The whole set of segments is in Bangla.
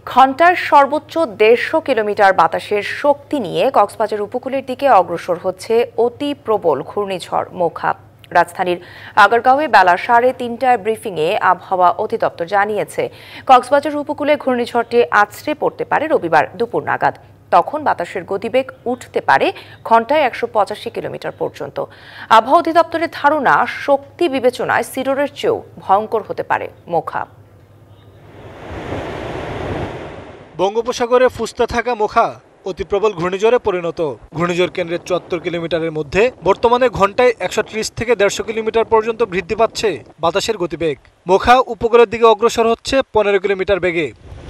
ঘণ্টায় সর্বোচ্চ ১৫০ কিলোমিটার বাতাসের শক্তি নিয়ে কক্সবাজার উপকূলের দিকে অগ্রসর হচ্ছে অতি প্রবল ঘূর্ণিঝড় মোখা। রাজধানীর আগারগাঁওয়ে বেলা ৩:৩০টায় ব্রিফিংয়ে আবহাওয়া অধিদপ্তর জানিয়েছে, কক্সবাজার উপকূলে ঘূর্ণিঝড়টি আছড়ে পড়তে পারে রবিবার দুপুর নাগাদ। তখন বাতাসের গতিবেগ উঠতে পারে ঘণ্টায় ১৮৫ কিলোমিটার পর্যন্ত। আবহাওয়া অধিদপ্তরের ধারণা, শক্তি বিবেচনায় সিডরের চেয়েও ভয়ঙ্কর হতে পারে মোখা। বঙ্গোপসাগরে ফুসতে থাকা মোখা অতি প্রবল ঘূর্ণিঝড়ে পরিণত। ঘূর্ণিঝড় কেন্দ্রের ৭৪ কিলোমিটারের মধ্যে বর্তমানে ঘণ্টায় ১৩০ থেকে ১৫০ কিলোমিটার পর্যন্ত বৃদ্ধি পাচ্ছে বাতাসের গতিবেগ। মোখা উপকূলের দিকে অগ্রসর হচ্ছে ১৫ কিলোমিটার বেগে।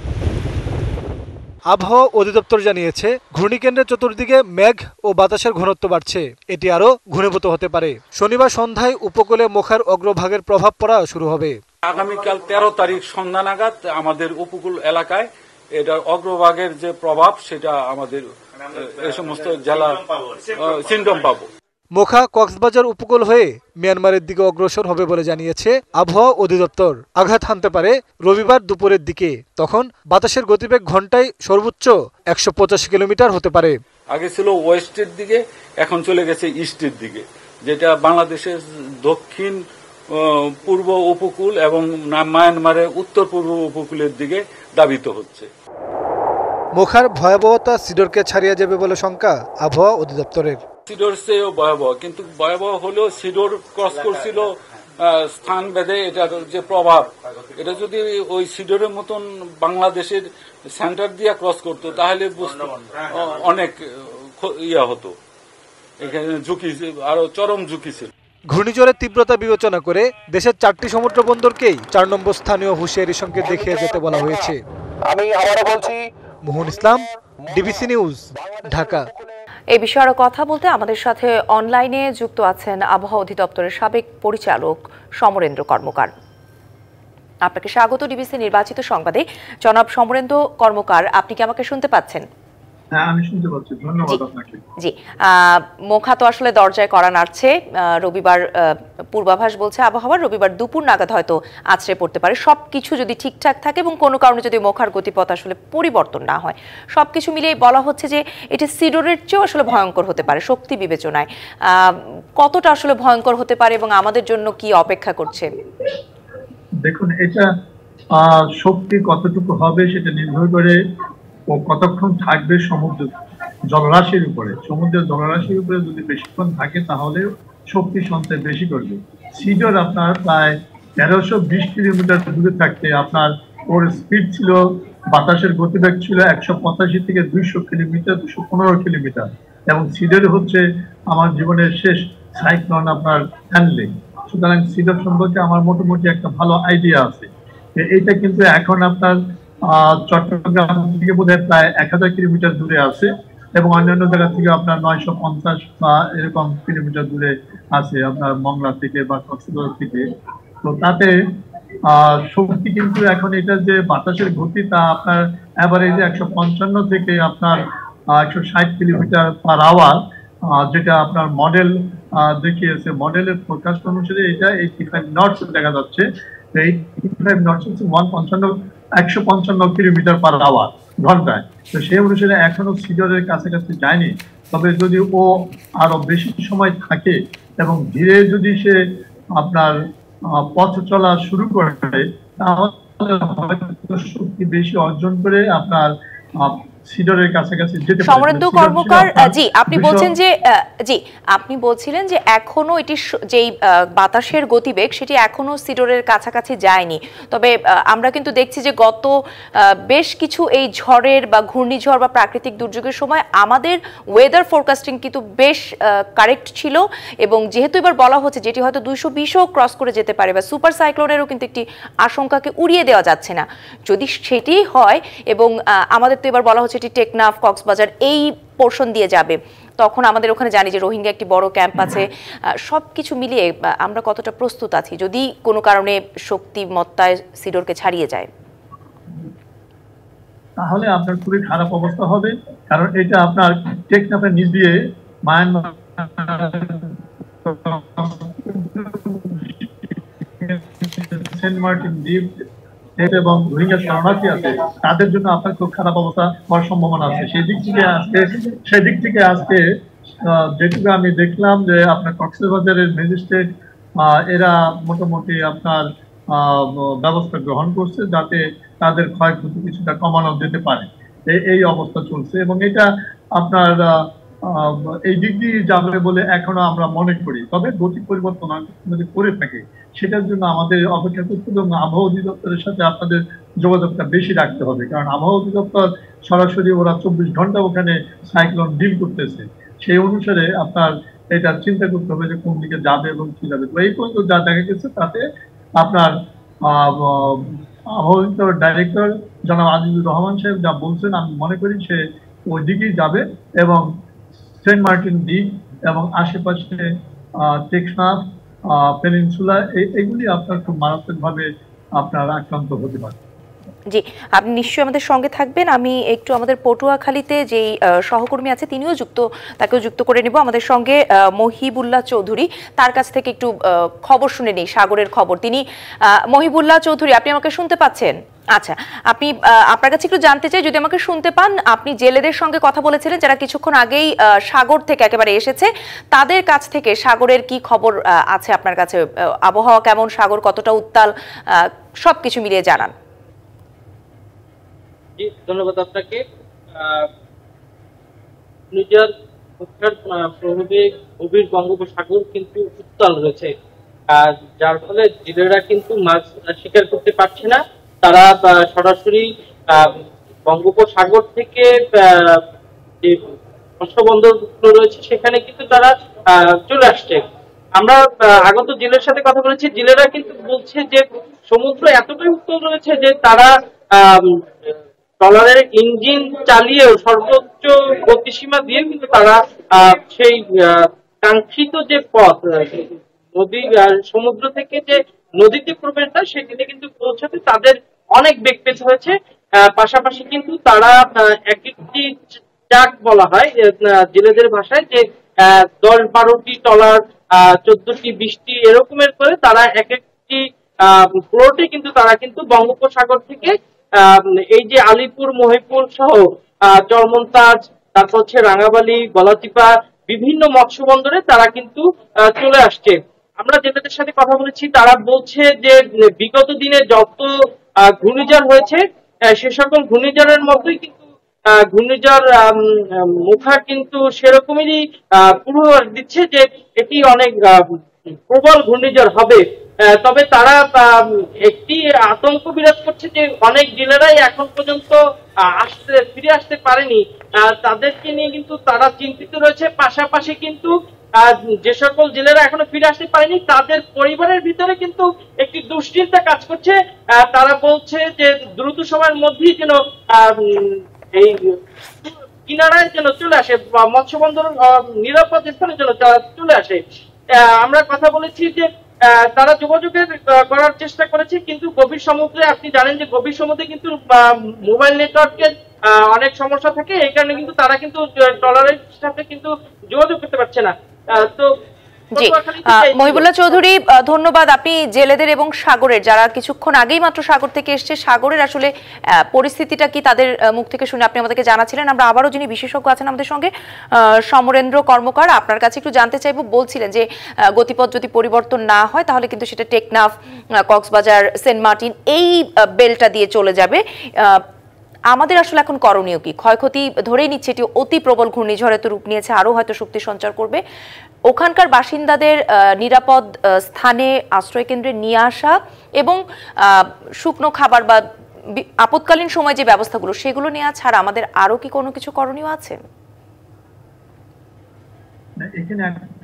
আবহাওয়া অধিদপ্তর জানিয়েছে, ঘূর্ণিকেন্দ্রের চতুর্দিকে মেঘ ও বাতাসের ঘনত্ব বাড়ছে, এটি আরও ঘনীভূত হতে পারে। শনিবার সন্ধ্যায় উপকূলে মোখার অগ্রভাগের প্রভাব পড়া শুরু হবে। আগামীকাল ১৩ তারিখ সন্ধ্যা নাগাদ আমাদের উপকূল এলাকায় এটার অগ্রভাগের যে প্রভাব, সেটা আমাদের এই সমস্ত জেলা সিমটম পাবো। মোখা কক্সবাজার উপকূল হয়ে মিয়ানমারের দিকে অগ্রসর হবে বলে জানিয়েছে আবহাওয়া অধিদপ্তর। আঘাত হানতে পারে রবিবার দুপুরের দিকে। তখন বাতাসের গতিবেগ ঘণ্টায় সর্বোচ্চ ১৮৫ কিলোমিটার হতে পারে। আগে ছিল ওয়েস্টের দিকে, এখন চলে গেছে ইস্টের দিকে, যেটা বাংলাদেশের দক্ষিণ পূর্ব উপকূল এবং মায়ানমারের উত্তর পূর্ব উপকূলের দিকে ধাবিত হচ্ছে। মোখার ভয়াবহতা সিডরকে ছাড়িয়ে যাবে বলে শঙ্কা আবহাওয়া অধিদপ্তরের। সিডর চেয়েও ভয়াবহ, কিন্তু ভয়াবহ হলেও সিডর ক্রস করছিল স্থান ভেদে। এটার যে প্রভাব, এটা যদি ওই সিডরের মতন বাংলাদেশের সেন্টার দিয়ে ক্রস করতো, তাহলে অনেক ইয়া হতো। এখানে ঝুঁকি, আরো চরম ঝুঁকি ছিল। ঘূর্ণিঝড়ের তীব্রতা বিবেচনা করে দেশের ৪টি সমুদ্র বন্দরকেই ৪ নম্বর স্থানীয় হুঁশিয়ারি সংকেত দেখিয়ে যেতে বলা হয়েছে। আমি আবারও বলছি, মোহন ইসলাম, ডিবিসি নিউজ, ঢাকা। এই বিষয়ে আরো কথা বলতে আমাদের সাথে অনলাইনে যুক্ত আছেন আবহাওয়া অধিদপ্তরের সাবেক পরিচালক সমরেন্দ্র কর্মকার। আপনাকে স্বাগত ডিবিসি নির্বাচিত সংবাদে। জনাব সমরেন্দ্র কর্মকার, আপনি কি আমাকে শুনতে পাচ্ছেন? হ্যাঁ, আমি শুনতে পাচ্ছি। ধন্যবাদ আপনাকে। জি, মোখা তো আসলে দরজায় কড়া নাড়ছে। রবিবার পূর্বাভাস বলছে আবহাওয়ার, রবিবার দুপুর নাগাদ হয়তো আছড়ে পড়তে পারে। সবকিছু যদি ঠিকঠাক থাকে এবং কোনো কারণে যদি মোখার গতিপথ আসলে পরিবর্তন না হয়, সবকিছু মিলিয়ে বলা হচ্ছে যে এটি সিডরের চেয়েও আসলে ভয়ঙ্কর হতে পারে শক্তি বিবেচনায়। কতটা আসলে ভয়ঙ্কর হতে পারে এবং আমাদের জন্য কি অপেক্ষা করছে? দেখুন, এটা শক্তি কতটুকু হবে সেটা নির্ভর করে ও কতক্ষণ থাকবে সমুদ্র জলরাশির উপরে। সমুদ্রের জলরাশির উপরে যদি বেশিক্ষণ থাকে তাহলে শক্তি সঞ্চয় বেশি করবে। সিডর আপনার প্রায় ১৩২০ কিলোমিটার দূরে থাকতে আপনার ওর স্পিড ছিল, বাতাসের গতিবেগ ছিল ১৮৫ থেকে ২০০ কিলোমিটার, ২১৫ কিলোমিটার। এবং সিডর হচ্ছে আমার জীবনের শেষ সাইক্লোন আপনার হ্যান্ডলিং। সুতরাং সিডর সম্পর্কে আমার মোটামুটি একটা ভালো আইডিয়া আছে। এইটা কিন্তু এখন আপনার চট্টগ্রাম থেকে বোধহয় প্রায় ১০০০ কিলোমিটার দূরে আছে এবং অন্যান্য জায়গা থেকে আপনার ৯৫০ বা এরকম কিলোমিটার দূরে আছে আপনার মংলা থেকে বা কক্সবাজার থেকে। তো তাতে শক্তি কিন্তু এখন এটা যে বাতাসের গতি, তা আপনার অ্যাভারেজে ১৫৫ থেকে আপনার ১৬০ কিলোমিটার পার আওয়ার, যেটা আপনার মডেল দেখিয়েছে। মডেলের ফোরকাস্ট অনুসারে এটা 85 নটস দেখা যাচ্ছে। 85 নটস হচ্ছে ১৫৫ কিলোমিটার পার আওয়ার ঘন্টায়। তো সেই অনুসারে এখনো সিডরের কাছাকাছি যায়নি। তবে যদি ও আরো বেশি সময় থাকে এবং ধীরে যদি সে আপনার পথ চলা শুরু করে, তাহলে হয়তো শক্তি বেশি অর্জন করে আপনার সিডরের কাছাকাছি যেতে পারে। সমরেন্দ্র কর্মকার, জি আপনি বলছেন যে আপনি বলছিলেন যে এখনো এটি যেই বাতাসের গতিবেগ সেটি এখনো সিডরের কাছাকাছি যায়নি। তবে আমরা কিন্তু দেখছি যে গত বেশ কিছু এই ঝড়ের বা ঘূর্ণিঝড় বা প্রাকৃতিক দুর্যোগের সময় আমাদের ওয়েদার ফোরকাস্টিং কিন্তু বেশ কারেক্ট ছিল এবং যেহেতু এবার বলা হচ্ছে যেটি হয়তো ২২০ও ক্রস করে যেতে পারে বা সুপার সাইক্লোনেরও কিন্তু একটি আশঙ্কাকে উড়িয়ে দেওয়া যাচ্ছে না। যদি সেটি হয় এবং আমাদের তো এবার বলা হচ্ছে এটি টেকনাফ, কক্সবাজার এই পোর্শন দিয়ে যাবে, তখন আমাদের ওখানে জানি যে রোহিঙ্গা একটি বড় ক্যাম্প আছে। সবকিছু মিলিয়ে আমরা কতটা প্রস্তুত আছি যদি কোনো কারণে শক্তিমত্তায় সিডরকে ছাড়িয়ে যায়? তাহলে আপনার খুবই খারাপ অবস্থা হবে, কারণ এটা আপনার টেকনাফের নিচ দিয়ে মায়ানমার, সেন্ট মার্টিন দ্বীপ এবং রোহিঙ্গা শরণার্থী আছে তাদের জন্য আপনার খুব খারাপ অবস্থা হওয়ার সম্ভাবনা আছে। সেই দিক থেকে আজকে যেটুকু আমি দেখলাম যে আপনার কক্সবাজারের ম্যাজিস্ট্রেট এরা মোটামুটি আপনার ব্যবস্থা গ্রহণ করছে যাতে তাদের ক্ষয়ক্ষতি কিছুটা কমানো যেতে পারে, এই অবস্থা চলছে। এবং এটা আপনার এই দিক দিয়ে যাবে বলে এখনো আমরা মনে করি। তবে গতি পরিবর্তন যদি করে থাকে সেটার জন্য আমাদের অপেক্ষা করতে এবং আবহাওয়া অধিদপ্তরের সাথে আপনাদের যোগাযোগটা বেশি রাখতে হবে, কারণ আবহাওয়া অধিদপ্তর সরাসরি ওরা 24 ঘন্টা ওখানে সাইক্লোন ডিল করতেছে। সেই অনুসারে আপনার এটা চিন্তা করতে হবে যে কোন দিকে যাবে এবং কি যাবে। তো এই পর্যন্ত যা দেখা গেছে তাতে আপনার আবহাওয়া ডাইরেক্টর জনাব আজিজুর রহমান সাহেব যা বলছেন আমি মনে করি সে ওই দিকেই যাবে এবং সেন্ট মার্টিন দ্বীপ এবং আশেপাশে টেক্সনাফ পেনিনসুলা এগুলি আপনার খুব মারাত্মকভাবে আপনার আক্রান্ত হতে পারে। জি, আপনি নিশ্চয়ই আমাদের সঙ্গে থাকবেন। আমি একটু আমাদের পটুয়াখালীতে যেই সহকর্মী আছে তাকেও যুক্ত করে নিব আমাদের সঙ্গে। মহিবুল্লাহ চৌধুরী, তার কাছ থেকে একটু খবর শুনে নিই, সাগরের খবর। তিনি মহিবুল্লাহ চৌধুরী, আপনি আমাকে শুনতে পাচ্ছেন? আচ্ছা, আপনার কাছে একটু জানতে চাই, যদি আমাকে শুনতে পান, আপনি জেলেদের সঙ্গে কথা বলেছিলেন যারা কিছুক্ষণ আগেই সাগর থেকে একেবারে এসেছে, তাদের কাছ থেকে সাগরের কি খবর আছে আপনার কাছে? আবহাওয়া কেমন, সাগর কতটা উত্তাল, সবকিছু মিলিয়ে জানান। ধন্যবাদ আপনাকে। নিজের প্রভাবে গভীর বঙ্গোপসাগর কিন্তু উত্তাল রয়েছে, যার ফলে জেলেরা কিন্তু মাছ শিকার করতে পারছে না। তারা সরাসরি বঙ্গোপসাগর থেকে যে মৎস্য বন্দর রয়েছে সেখানে কিন্তু তারা চলে আসছে। আমরা আগত জেলের সাথে কথা বলেছি, জেলেরা কিন্তু বলছে যে সমুদ্র এতটাই উত্তাল রয়েছে যে তারা ট্রলারের ইঞ্জিন চালিয়েও সর্বোচ্চ গতিসীমা দিয়ে কিন্তু তারা সেই কাঙ্ক্ষিত যে পথ নদী সমুদ্র থেকে যে নদীতে প্রবেশটা সেখানে কিন্তু পৌঁছাতে তাদের অনেক বেগ পেতে হয়েছে। পাশাপাশি কিন্তু তারা এক একটি চাক বলা হয় জেলেদের ভাষায়, যে 10-12টি ট্রলার 14টি 20টি এরকমের করে তারা এক একটি প্লটে কিন্তু তারা কিন্তু বঙ্গোপসাগর থেকে এই যে আলিপুর, মহিপুর সহ চরমন্তাজ, তারপর হচ্ছে রাঙাবালি, গলাচিপা বিভিন্ন মৎস্য বন্দরে তারা কিন্তু চলে আসছে। আমরা জেলেদের সাথে কথা বলেছি, তারা বলছে যে বিগত দিনে যত ঘূর্ণিঝড় হয়েছে সে সকল ঘূর্ণিঝড়ের মতোই কিন্তু ঘূর্ণিঝড় মোখা কিন্তু সেরকমই পূর্বাভাস দিচ্ছে যে এটি অনেক প্রবল ঘূর্ণিঝড় হবে। তবে তারা একটি আতঙ্ক বিরাজ করছে যে অনেক জেলেরাই এখন পর্যন্ত ফিরে আসতে পারেনি, তাদেরকে নিয়ে কিন্তু তারা চিন্তিত রয়েছে। পাশাপাশি কিন্তু যে সকল জেলেরা এখনো ফিরে আসতে পারেনি তাদের পরিবারের ভিতরে কিন্তু একটি দুশ্চিন্তা কাজ করছে। তারা বলছে যে দ্রুত সময়ের মধ্যেই যেন এই কিনারায় যেন চলে আসে, মৎস্য বন্দর নিরাপদ স্থানে যেন চলে আসে। আমরা কথা বলেছি যে তারা যোগাযোগের করার চেষ্টা করেছে, কিন্তু গভীর সমুদ্রে আপনি জানেন যে গভীর সমুদ্রে কিন্তু মোবাইল নেটওয়ার্কের অনেক সমস্যা থাকে, এই কারণে কিন্তু তারা কিন্তু ট্রলারের সাথে কিন্তু যোগাযোগ করতে পারছে না। তো মহিবুল্লাহ চৌধুরী, ধন্যবাদ। আপনি জেলেদের এবং সাগরের, যারা কিছুক্ষণ আগেই মাত্র সাগর থেকে এসছে, সাগরের আসলে পরিস্থিতিটা কি তাদের মুখ থেকে শুনে আপনি আমাদেরকে জানাচ্ছিলেন। আমরা আবারও যিনি বিশেষজ্ঞ আছেন আমাদের সঙ্গে, সমরেন্দ্র কর্মকার, আপনার কাছে একটু জানতে চাইবো। বলছিলেন যে গতিপথ যদি পরিবর্তন না হয় তাহলে কিন্তু সেটা টেকনাফ, কক্সবাজার, সেন্ট মার্টিন এই বেলটা দিয়ে চলে যাবে। আমাদের আসলে এখন করণীয় কি? ক্ষয়ক্ষতি ধরেই নিচ্ছে এটি অতি প্রবল ঘূর্ণিঝড়ে তো রূপ নিয়েছে, আরো হয়তো শক্তি সঞ্চার করবে। ওখানকার বাসিন্দাদের নিরাপদ স্থানে আশ্রয় কেন্দ্রে নিয়ে আসা এবং শুকনো খাবার বা আপৎকালীন সময় যে ব্যবস্থাগুলো সেগুলো নেওয়া ছাড়া আমাদের আরো কি কোনো কিছু করণীয় আছে? এখানে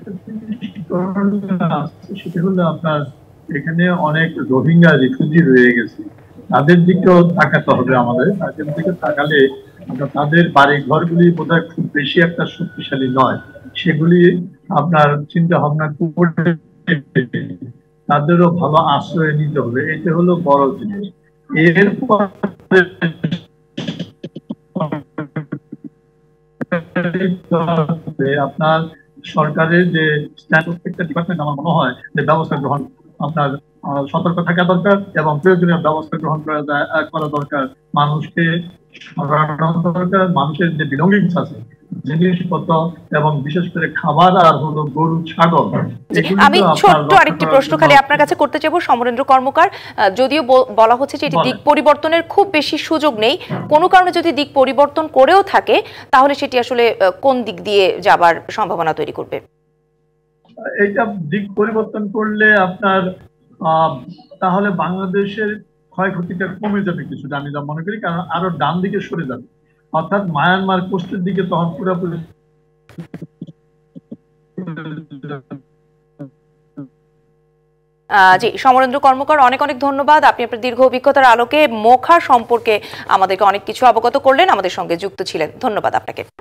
সেটা হলো আপনার এখানে অনেক রোহিঙ্গা রিফিউজি রয়ে গেছে, তাদের দিকেও তাকাতে হবে আমাদের। তাদের দিকে তাকালে তাদের বাড়ি ঘরগুলি বোধহয় খুব বেশি একটা শক্তিশালী নয়, সেগুলি আপনার চিন্তা ভাবনা করে তাদেরও ভালো আশ্রয় নিতে হবে, এটা হলো বড় জিনিস। এরপর আপনার সরকারের যে প্রত্যেকটা ডিপার্টমেন্ট আমার মনে হয় যে ব্যবস্থা গ্রহণ আপনার সতর্ক থাকা দরকার এবং প্রয়োজনীয় ব্যবস্থা গ্রহণ করা দরকার। মানুষকে সরানো দরকার, মানুষের যে বিলঙ্গিংস আছে, জিনিসপত্র এবং বিশেষ করে খাবার আর হলো গরু ছাগল। আমি ছোট্ট আরেকটি প্রশ্ন খালি আপনার কাছে করতে চাইবো সমরেন্দ্র কর্মকার, যদিও বলা হচ্ছে যে এটি দিক পরিবর্তনের খুব বেশি সুযোগ নেই, কোনো কারণে যদি দিক পরিবর্তন করেও থাকে তাহলে সেটি আসলে কোন দিক দিয়ে যাবার সম্ভাবনা তৈরি করবে? এটা দিক পরিবর্তন করলে আপনার তাহলে বাংলাদেশের ক্ষয়ক্ষতিটা কমে যাবে কিছুটা, আমি যা মনে করি, কারণ আরো ডান দিকে সরে যাবে, অর্থাৎ মায়ানমার কোস্টের দিকে তখন পুরোপুরি। জি, সমরেন্দ্র কর্মকার, অনেক অনেক ধন্যবাদ। আপনি আপনার দীর্ঘ অভিজ্ঞতার আলোকে মোখা সম্পর্কে আমাদেরকে অনেক কিছু অবগত করলেন, আমাদের সঙ্গে যুক্ত ছিলেন। ধন্যবাদ আপনাকে।